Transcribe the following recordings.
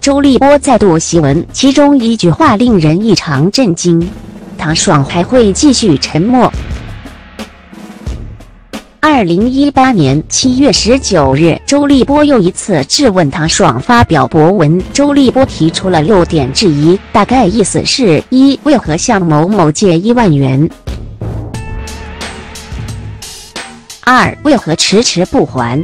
周立波再度檄文，其中一句话令人异常震惊：唐爽还会继续沉默。2018年7月19日，周立波又一次质问唐爽发表博文。周立波提出了6点质疑，大概意思是：1. 为何向某某借1万元？2. 为何迟迟不还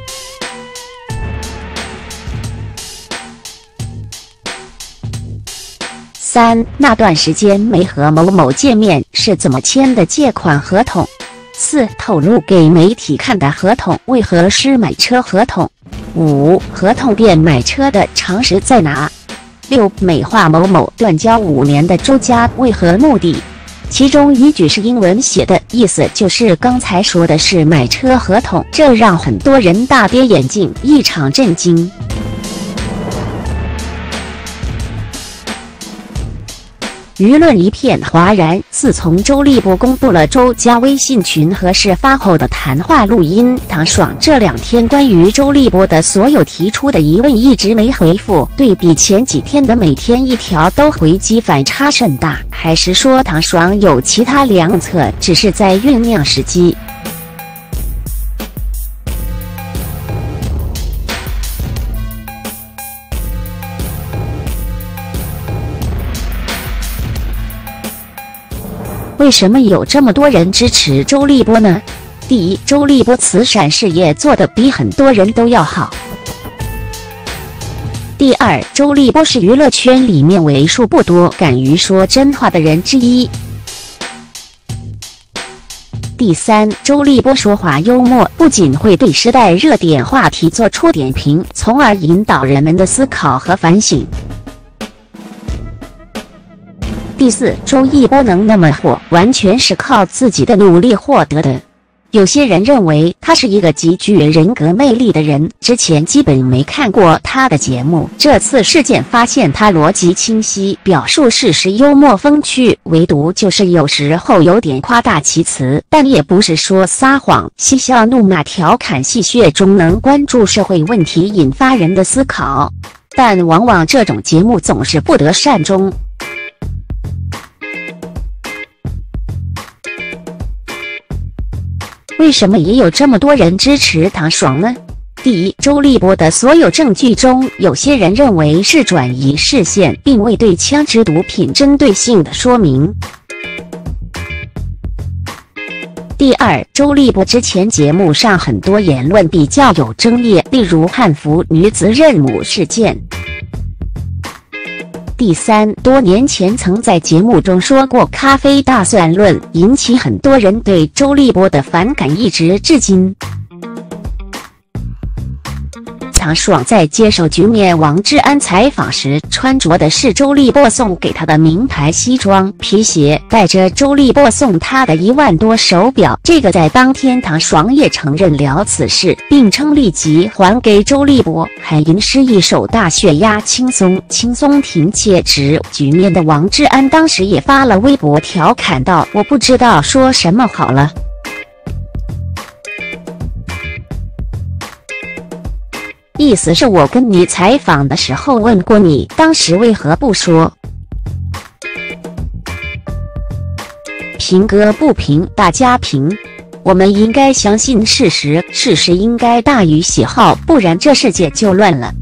？3. 那段时间没和某某见面，是怎么签的借款合同？4. 透露给媒体看的合同为何是买车合同？5. 合同变买车的常识在哪？6. 美化某某断交5年的周家为何目的？其中一句是英文写的，意思就是刚才说的是买车合同，这让很多人大跌眼镜，异常震惊。舆论一片哗然。自从周立波公布了周家微信群和事发后的谈话录音，唐爽这2天关于周立波的所有提出的疑问一直没回复，对比前几天的每天一条都回击，反差甚大。还是说唐爽有其他良策，只是在酝酿时机？为什么有这么多人支持周立波呢？第一，周立波慈善事业做得比很多人都要好。第二，周立波是娱乐圈里面为数不多敢于说真话的人之一。第三，周立波说话幽默，不仅会对时代热点话题做出点评，从而引导人们的思考和反省。第四，周立波能那么火，完全是靠自己的努力获得的。有些人认为他是一个极具人格魅力的人，之前基本没看过他的节目，这次事件发现他逻辑清晰，表述事实幽默风趣，唯独就是有时候有点夸大其词，但也不是说撒谎，嬉笑怒骂调侃戏谑中能关注社会问题，引发人的思考，但往往这种节目总是不得善终。为什么也有这么多人支持唐爽呢？第一，周立波的所有证据中，有些人认为是转移视线，并未对枪支毒品针对性的说明。第二，周立波之前节目上很多言论比较有争议，例如汉服女子认母事件。第三，多年前曾在节目中说过咖啡大蒜论，引起很多人对周立波的反感，一直至今。唐爽在接受局面王志安采访时，穿着的是周立波送给他的名牌西装皮鞋，带着周立波送他的1万多手表。这个在当天唐爽也承认了此事，并称立即还给周立波，还吟诗一首大血压轻松轻松挺戒指。局面的王志安当时也发了微博调侃道：“我不知道说什么好了。”意思是我跟你采访的时候问过你，当时为何不说？评哥不评，大家评。我们应该相信事实，事实应该大于喜好，不然这世界就乱了。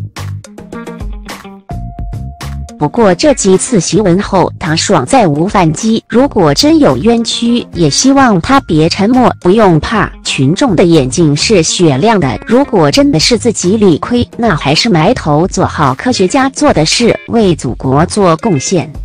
不过这几次檄文后，唐爽再无反击。如果真有冤屈，也希望他别沉默，不用怕。群众的眼睛是雪亮的，如果真的是自己理亏，那还是埋头做好科学家做的事，为祖国做贡献。